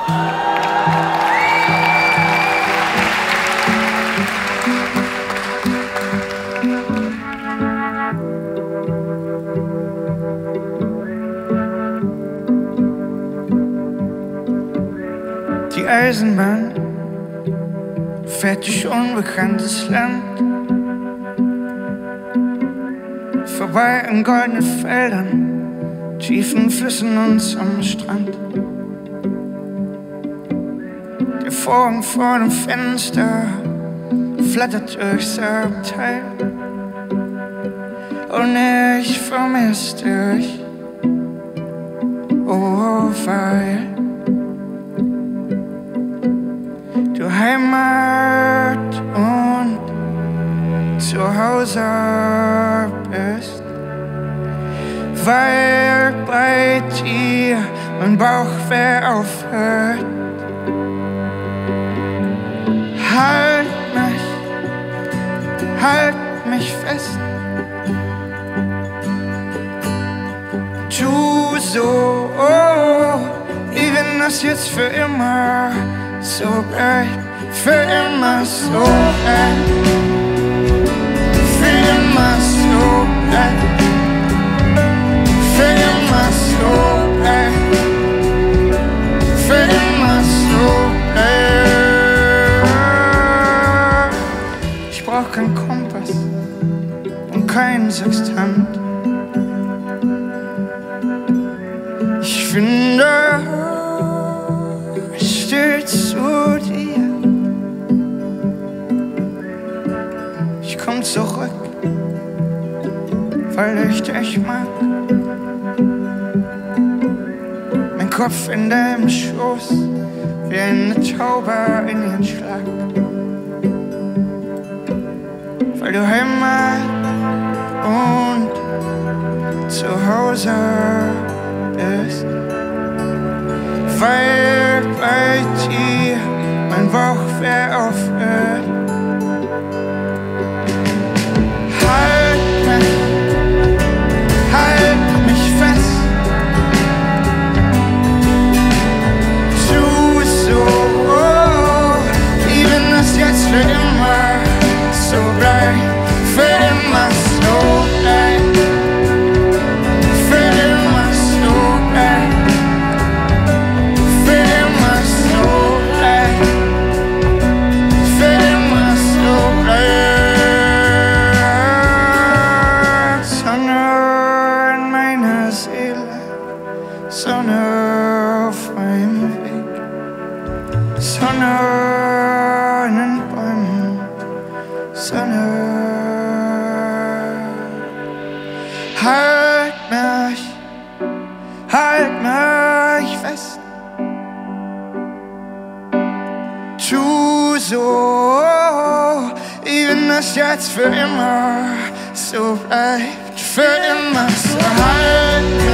Die Eisenbahn fährt durch unbekanntes Land, vorbei an goldenen Feldern, tiefen Flüssen und am Strand. Der Vorhang vor dem Fenster flattert durchs Abteil und ich vermiss dich, oh, weil du Heimat und Zuhause bist, weil bei dir mein Bauch weh aufhört. Halt mich fest, tu so, wie wenn das jetzt für immer so bleibt, für immer so bleibt, für immer so bleibt, für immer so bleibt, für immer so bleibt. Ich brauch keinen Kompass und keinen Sextant. Ich finde, ich steh zu dir. Ich komm zurück, weil ich dich mag. Mein Kopf in deinem Schoß, wie eine Taube in ihren Schlag. Weil du Heimat und Zuhause bist, weil bei dir mein Bauch weh aufhört. Halt mich fest, tu so, wie wenn das jetzt für immer so bleibt, für immer so bleibt, für immer so bleibt, für immer so bleibt, für immer so bleibt. Sonne in meiner Seele, Sonne auf meinem Weg, Sonne in den Bäumen, Sonne. Halt mich fest, tu so, wie wenn das jetzt für immer so bleibt, für immer so. Halt